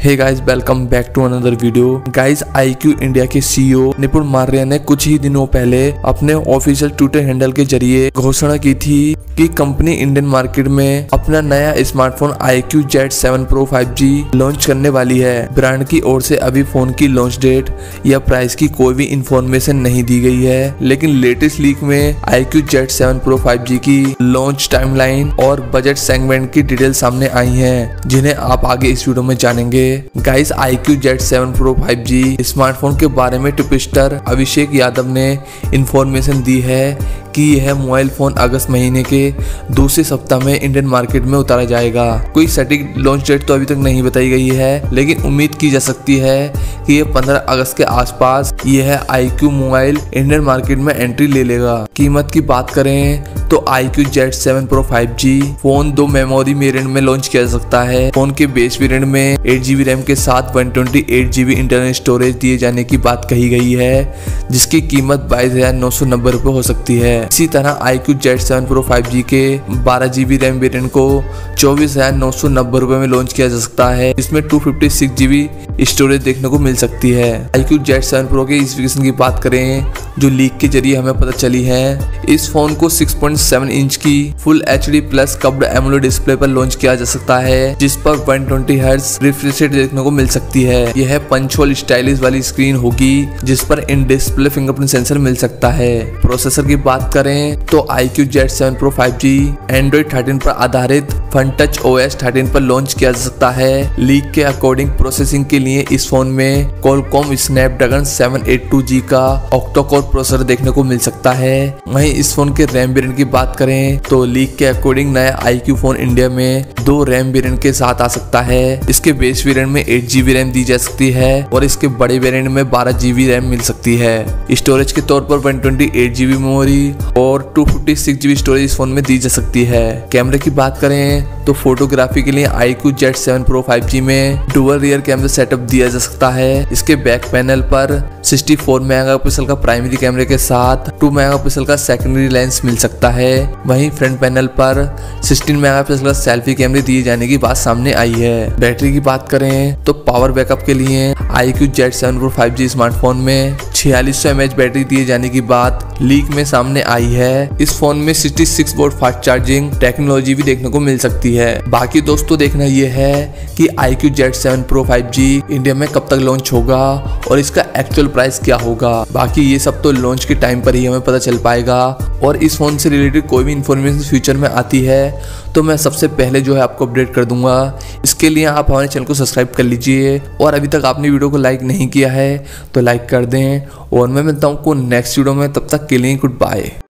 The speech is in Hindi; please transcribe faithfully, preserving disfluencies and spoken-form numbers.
Hey guys, welcome back to another video. Guys, iQOO India के सीईओ निपुण मार्य ने कुछ ही दिनों पहले अपने ऑफिशियल ट्विटर हैंडल के जरिए घोषणा की थी कि कंपनी इंडियन मार्केट में अपना नया smartphone iQOO Z seven pro five G launch करने वाली है। ब्रांड की ओर से अभी फोन की लॉन्च डेट या प्राइस की कोई भी इंफॉर्मेशन नहीं दी गई है, लेकिन लेटेस्ट लीक में iQOO Z seven pro five G की लॉन्च टाइमलाइन और बजट सेगमेंट की डिटेल सामने आई हैं, जिन्हें आप आगे इस वीडियो में जानेंगे। Guys, iQOO Z seven pro five G smartphone के बारे में टिपिस्टर अभिषेक यादव ने इंफॉर्मेशन दी है कि यह मोबाइल फोन अगस्त महीने के दूसरे सप्ताह में इंडियन मार्केट में उतारा जाएगा। कोई सटीक लॉन्च डेट तो अभी तक नहीं बताई गई है, लेकिन उम्मीद की जा सकती है कि यह पंद्रह अगस्त के आसपास यह आईक्यू मोबाइल इंडियन मार्केट में एंट्री ले लेगा। कीमत की बात करें तो iQOO Z seven pro five G phone दो मेमोरी वेरिएंट में लॉन्च किया जा सकता है। फोन के बेस वेरिएंट में एट जीबी रैम के साथ one twenty eight GB internal storage दिए जाने की बात कही गई है, जिसकी कीमत बाईस हजार नौ सौ नब्बे रुपए हो सकती है। इसी तरह iQOO Z seven pro five G के बारह जीबी रैम वेरिएंट को चौबीस हजार नौ सौ नब्बे रुपए में लॉन्च किया जा सकता है। इसमें two fifty six GB storage देखने को मिल सकती है। आईक्यू जेड सेवन प्रो के स्पेसिफिकेशन की बात करें जो लीक के जरिए हमें पता चली है, इस फोन को सिक्स पॉइंट सेवन इंच की full H D plus curved AMOLED display पर लॉन्च किया जा सकता है, जिस पर one twenty hertz refresh rate देखने को मिल सकती है। यह पंच होल स्टाइलिश वाली स्क्रीन होगी, जिस पर इन डिस्प्ले फिंगरप्रिंट सेंसर मिल सकता है। प्रोसेसर की बात करें तो iQOO Z seven pro five G Android thirteen पर आधारित फन टच ओएस थर्टीन पर लॉन्च किया जा सकता है। लीक के अकॉर्डिंग प्रोसेसिंग के लिए इस फोन में Qualcomm Snapdragon seven eight two G का ऑक्टा कोर प्रोसेसर देखने को मिल सकता है। वहीं इस फोन के रैम वेरिएंट की बात करें तो लीक के अकॉर्डिंग नया आईक्यू फोन इंडिया में दो रैम वेरिएंट के साथ आ सकता है। इसके बेस वेरिएंट में एट जीबी रैम दी जा सकती है और इसके बड़े वेरिएंट में बारह जीबी रैम मिल सकती है। स्टोरेज के तौर पर one twenty eight GB memory और two fifty six GB storage इस फोन में दी जा सकती है। कैमरे की बात करें तो फोटोग्राफी के लिए iQOO Z seven pro five G में डुअल रियर कैमरा सेटअप दिया जा सकता है। इसके बैक पैनल पर सिक्सटी फोर मेगापिक्सल का प्राइमरी कैमरे के साथ टू मेगापिक्सल का सेकेंडरी लेंस मिल सकता है। वहीं फ्रंट पैनल पर सिक्सटीन मेगापिक्सल का सेल्फी कैमरे दिए जाने की बात सामने आई है। बैटरी की बात करें तो पावर बैकअप के लिए iQOO Z seven pro five G smartphone में छियालीस सौ एम एच बैटरी दिए जाने की बात लीक में सामने आई है। इस फोन में sixty six volt fast charging technology भी देखने को मिल सकती है। बाकी दोस्तों देखना यह है कि iQOO Z seven pro five G India में कब तक लॉन्च होगा और इसका एक्चुअल प्राइस क्या होगा। बाकी ये सब तो लॉन्च के टाइम पर ही हमें पता चल पाएगा, और इस फोन से रिलेटेड कोई भी इंफॉर्मेशन फ्यूचर में आती है तो मैं सबसे पहले जो है आपको अपडेट कर दूंगा। इसके लिए आप हमारे चैनल को सब्सक्राइब कर लीजिए, और अभी तक आपने वीडियो को लाइक नहीं किया है तो लाइक कर दें। और मैं मिलता हूँ को नेक्स्ट वीडियो में, तब तक के लिए गुड बाय।